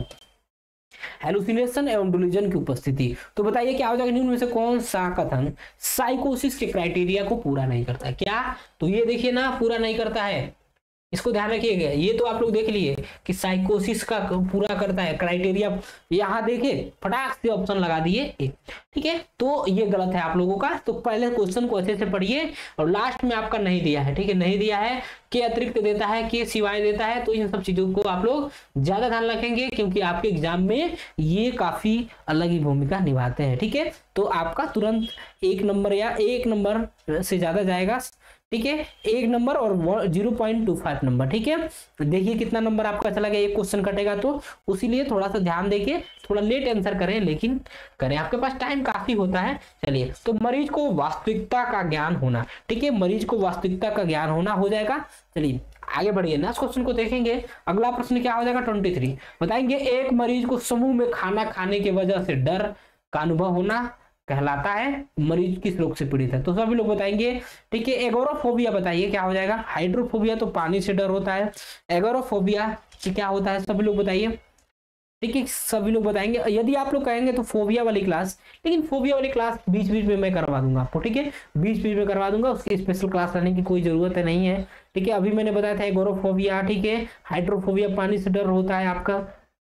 हेलुसिनेशन एवं डिल्यूजन की उपस्थिति। तो बताइए क्या हो जाएगा? निम्न में से कौन सा कथन साइकोसिस के क्राइटेरिया को पूरा नहीं करता? क्या? तो ये देखिए ना, पूरा नहीं करता है, इसको ध्यान रखिएगा। ये तो आप लोग देख लिए कि साइकोसिस का पूरा करता है क्राइटेरिया, यहाँ देखिए फटाक से ऑप्शन लगा दिए ए। ठीक है, तो ये गलत है आप लोगों का। तो पहले क्वेश्चन को अच्छे से पढ़िए, और लास्ट में आपका नहीं दिया है, ठीक है, नहीं दिया है, के अतिरिक्त देता है, के सिवाय देता है। तो इन सब चीजों को आप लोग ज्यादा ध्यान रखेंगे, क्योंकि आपके एग्जाम में ये काफी अलग ही भूमिका निभाते हैं। ठीक है, तो आपका तुरंत एक नंबर या एक नंबर से ज्यादा जाएगा। ठीक है, एक नंबर और जीरो पॉइंट टू फाइव नंबर। ठीक है, देखिए कितना नंबर आपका चला गया, एक क्वेश्चन कटेगा तो, उसीलिए थोड़ा सा ध्यान देके थोड़ा लेट आंसर करें, लेकिन करें, आपके पास टाइम काफी होता है। चलिए, तो मरीज को वास्तविकता का ज्ञान होना, ठीक है, मरीज को वास्तविकता का ज्ञान होना हो जाएगा। चलिए आगे बढ़िए, नेक्स्ट क्वेश्चन को देखेंगे। अगला प्रश्न क्या हो जाएगा? Twenty three. बताएंगे एक मरीज को समूह में खाना खाने की वजह से डर का अनुभव होना कहलाता है, मरीज किस रोग से पीड़ित है? तो सभी लोग बताएंगे। ठीक है, एगोरोफोबिया बताइए क्या हो जाएगा? हाइड्रोफोबिया तो पानी से डर होता है, एगोरोफोबिया क्या होता है? सभी लोग बताइए। ठीक है, सभी लोग बताएंगे। यदि आप लोग कहेंगे तो फोबिया वाली क्लास, लेकिन फोबिया वाली क्लास बीच बीच में मैं करवा दूंगा आपको। ठीक है, बीच बीच में करवा दूंगा, उसकी स्पेशल क्लास लेने की कोई जरूरत नहीं है। ठीक है, अभी मैंने बताया था एगोरोफोबिया, ठीक है, हाइड्रोफोबिया पानी से डर होता है आपका।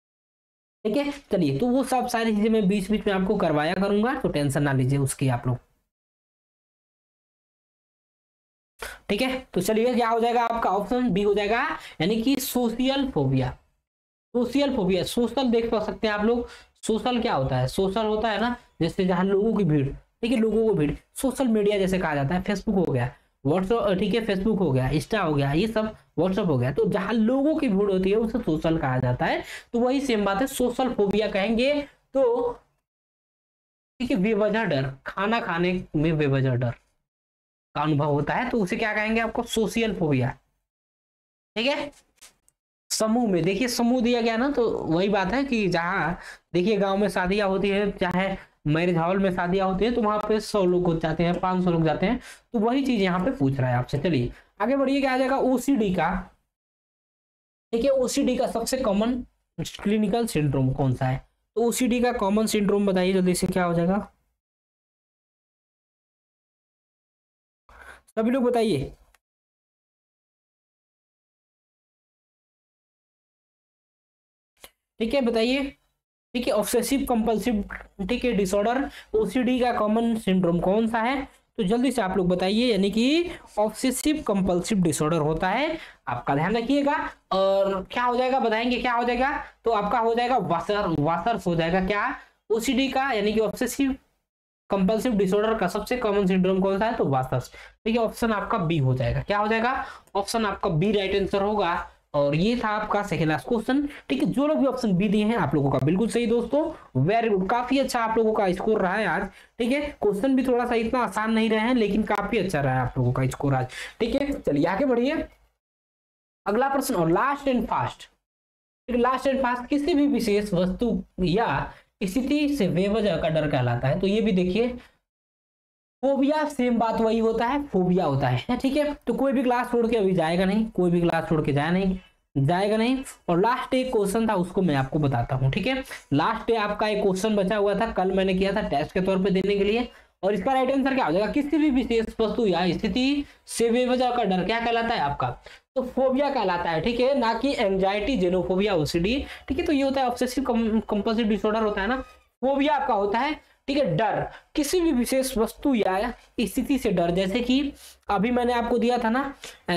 ठीक है, चलिए, तो वो सब सारी चीजें मैं बीच बीच में आपको करवाया करूंगा, तो टेंशन ना लीजिए उसकी आप लोग। ठीक है, तो चलिए क्या हो जाएगा आपका? ऑप्शन बी हो जाएगा, यानी कि social phobia. Social phobia, social देख पा सकते हैं आप लोग। सोशल क्या होता है? सोशल होता है ना, जैसे जहां लोगों की भीड़, ठीक है, लोगों को भीड़, सोशल मीडिया जैसे कहा जाता है, फेसबुक हो गया, व्हाट्सअप, ठीक है, फेसबुक हो गया, इंस्टा हो गया, ये सब व्हाट्सअप हो गया, तो जहां लोगों की भीड़ होती है उसे सोशल कहा जाता है। तो वही सेम बात है, सोशल फोबिया कहेंगे। तो ठीक है, बेवजह डर, खाना खाने में बेवजह डर का अनुभव होता है, तो उसे क्या कहेंगे आपको, सोशल फोबिया। ठीक है, समूह में, देखिए समूह दिया गया ना, तो वही बात है कि जहाँ देखिए गांव में शादियां होती है, चाहे मैरिज हॉल में शादियां होती है, तो वहां पे सौ लोग हो जाते हैं, पांच सौ लोग जाते हैं, तो वही चीज यहाँ पे पूछ रहा है आपसे। चलिए आगे बढ़िए, क्या आ जाएगा, ओसीडी का। ठीक है, ओसीडी का सबसे कॉमन क्लिनिकल सिंड्रोम कौन सा है? तो ओसीडी का कॉमन सिंड्रोम बताइए जल्दी से, क्या हो जाएगा, सभी लोग बताइए। ठीक है, बताइए। ठीक है, ऑब्सेसिव कंपल्सिव, ठीक है, डिसऑर्डर, ओसीडी का कॉमन सिंड्रोम कौन सा है? तो जल्दी से आप लोग बताइए, यानी कि ऑब्सेसिव कंपल्सिव डिसऑर्डर होता है, आपका ध्यान रखिएगा। और क्या हो जाएगा, बताएंगे क्या हो जाएगा? तो आपका हो जाएगा वासर, वासर्स हो जाएगा क्या, ओसीडी का, यानी कि ऑब्सेसिव कंपल्सिव डिसऑर्डर का सबसे कॉमन सिंड्रोम कौन सा है? तो वासर्स। ठीक है, ऑप्शन आपका बी हो जाएगा, क्या हो जाएगा, ऑप्शन आपका बी राइट आंसर होगा। और ये था आपका सेकंड लास्ट क्वेश्चन। ठीक है, जो लोग भी ऑप्शन बी दिए हैं आप लोगों का बिल्कुल सही दोस्तों, वेरी गुड, काफी अच्छा आप लोगों का स्कोर रहा है आज। ठीक है, क्वेश्चन भी थोड़ा सा इतना आसान नहीं रहे हैं, लेकिन काफी अच्छा रहा है आप लोगों का स्कोर आज। ठीक है, चलिए आगे बढ़िए, अगला प्रश्न, और last and fast. Last and fast किसी भी विशेष वस्तु या स्थिति से बेवजह का डर कहलाता है। तो ये भी देखिए, फोबिया सेम बात वही होता है, फोबिया होता है। ठीक है, तो कोई भी क्लास छोड़ के अभी जाएगा नहीं, कोई भी क्लास छोड़ के जाए नहीं जाएगा नहीं। और लास्ट एक क्वेश्चन था, उसको मैं आपको बताता हूँ। ठीक है, लास्ट आपका एक क्वेश्चन बचा हुआ था, कल मैंने किया था टेस्ट के तौर पे देने के लिए, और इसका राइट आंसर क्या हो जाएगा, किसी भी विशेष वस्तु या स्थिति से बेवजह का डर क्या कहलाता है आपका? तो फोबिया कहलाता है। ठीक है, ना कि एंजाइटी, जेनोफोबिया, ओसीडी। ठीक है, तो ये होता है ऑब्सेसिव कंपल्सिव डिसऑर्डर होता है ना, फोबिया आपका होता है। ठीक है, डर, किसी भी विशेष वस्तु या स्थिति से डर, जैसे कि अभी मैंने आपको दिया था ना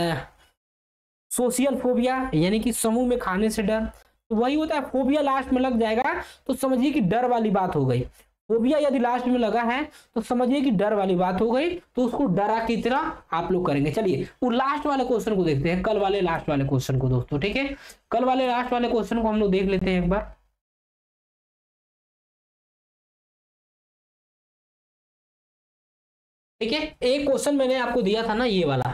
सोशल फोबिया, यानी कि समूह में खाने से डर, तो वही होता है। फोबिया लास्ट में लग जाएगा तो समझिए कि डर वाली बात हो गई। फोबिया यदि लास्ट में लगा है तो समझिए कि डर वाली बात हो गई, तो उसको डरा की तरह आप लोग करेंगे। चलिए वो लास्ट वाले क्वेश्चन को देखते हैं, कल वाले लास्ट वाले क्वेश्चन को दोस्तों। ठीक है, कल वाले लास्ट वाले क्वेश्चन को हम लोग देख लेते हैं एक बार। ठीक है, एक क्वेश्चन मैंने आपको दिया था ना, ये वाला।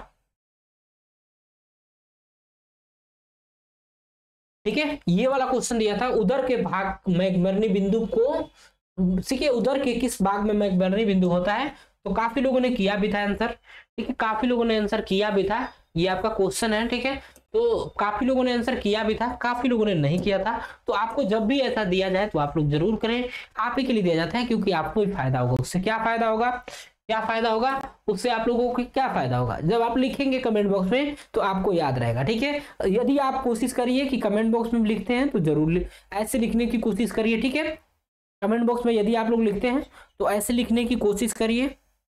ठीक है, ये वाला क्वेश्चन दिया था, उदर के भाग मैकबर्नी बिंदु को, ठीक है, उदर के किस भाग में मैकबर्नी बिंदु होता है? तो काफी लोगों ने किया भी था आंसर। ठीक है, काफी लोगों ने आंसर किया भी था, ये आपका क्वेश्चन है। ठीक है, तो काफी लोगों ने आंसर किया भी था, काफी लोगों ने नहीं किया था। तो आपको जब भी ऐसा दिया जाए तो आप लोग जरूर करें, आप ही के लिए दिया जाता है, क्योंकि आपको ही फायदा होगा। उससे क्या फायदा होगा, क्या फायदा होगा उससे आप लोगों को क्या फायदा होगा, जब आप लिखेंगे कमेंट बॉक्स में तो आपको याद रहेगा। ठीक है, यदि आप कोशिश करिए कि कमेंट बॉक्स में लिखते हैं तो जरूर ऐसे लिखने की कोशिश करिए। ठीक है, कमेंट बॉक्स में यदि आप लोग लिखते हैं तो ऐसे लिखने की कोशिश करिए।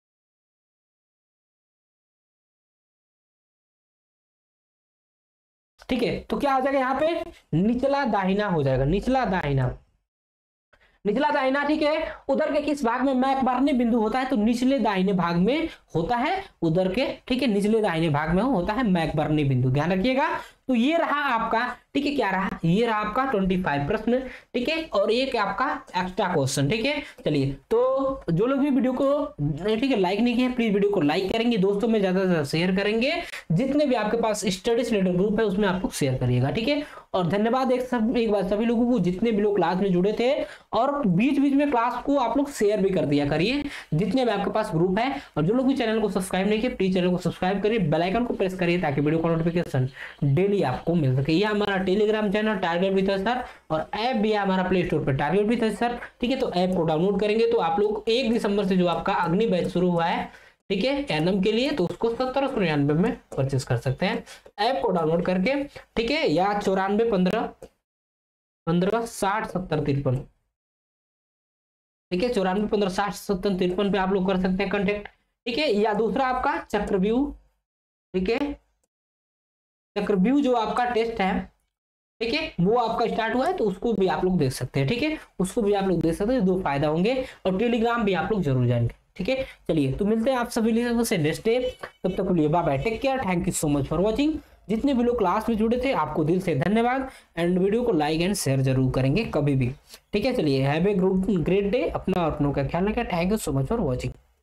ठीक है, तो क्या हो जाएगा यहाँ पे, निचला दाहिना हो जाएगा, निचला दाहिना, निचला दाहिना। ठीक है, उधर के किस भाग में मैकबर्नी बिंदु होता है? तो निचले दाहिने भाग में होता है उधर के। ठीक है, निचले दाहिने भाग में होता है मैकबर्नी बिंदु, ध्यान रखिएगा। तो ये रहा आपका, ठीक है, क्या रहा, ये रहा आपका पच्चीस प्रश्न। ठीक है, और एक आपका एक्स्ट्रा क्वेश्चन। ठीक है, चलिए, तो जो लोग भी वीडियो को, ठीक है, लाइक नहीं किए, प्लीज वीडियो को लाइक करेंगे, दोस्तों में ज्यादा से ज्यादा शेयर करेंगे, जितने भी आपके पास स्टडी से रिलेटेड ग्रुप है उसमें आप लोग शेयर करिएगा। ठीक है, और धन्यवाद एक सब एक बार सभी लोगों को, जितने भी लोग क्लास में जुड़े थे, और बीच बीच में क्लास को आप लोग शेयर भी कर दिया करिए, जितने भी आपके पास ग्रुप है। और जो लोग भी चैनल को सब्सक्राइब नहीं किए, प्लीज चैनल को सब्सक्राइब करिए, बेल आइकन को प्रेस करिए, ताकि वीडियो का नोटिफिकेशन डेली आपको मिल सके। यह हमारा Telegram channel target with sir, और ऐप भी है हमारा प्ले स्टोर पर टारगेट विद सर। ठीक है, तो ऐप को डाउनलोड करेंगे तो आप लोग एक दिसंबर से जो आपका अग्नि बैच शुरू हुआ है, ठीक है, एनएम के लिए, तो उसको सत्रह सौ निन्यानवे में परचेस कर सकते हैं ऐप को डाउनलोड करके। ठीक है, या चौरानवे पंद्रह पंद्रह साठ सत्तर तिरपन, ठीक है, चौरानवे पंद्रह साठ सत्तर तिरपन पे आप लोग कर सकते हैं कंटेक्ट। ठीक है, या दूसरा आपका चक्रव्यूह, ठीक है, चक्रव्यूह जो आपका टेस्ट है, ठीक है, वो आपका स्टार्ट हुआ है, तो उसको भी आप लोग देख सकते हैं। ठीक है, उसको भी आप लोग देख सकते हैं, दो फायदा होंगे। और टेलीग्राम भी आप लोग जरूर जाएंगे। ठीक है, चलिए तो मिलते हैं आप सभी लोगों से नेक्स्ट डे। तब तक के लिए bye bye, take care, thank you so much for watching. जितने भी लोग क्लास में जुड़े थे आपको दिल से धन्यवाद, एंड वीडियो को लाइक एंड शेयर जरूर करेंगे कभी भी, ठीक है। चलिए हैव ए ग्रेट डे, अपना और अपनों का ख्याल रखें, thank you so much for watching.